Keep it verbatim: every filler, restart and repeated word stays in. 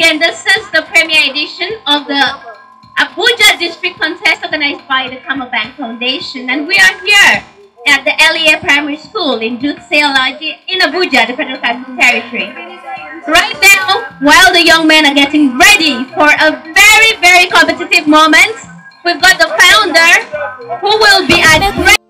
again, this is the premiere edition of the Abuja District Contest organized by the Kama Bank Foundation, and we are here at the L E A Primary School in Jutseolaji in Abuja, the Federal Capital Territory. Right now, while the young men are getting ready for a very, very competitive moment, we've got the founder who will be at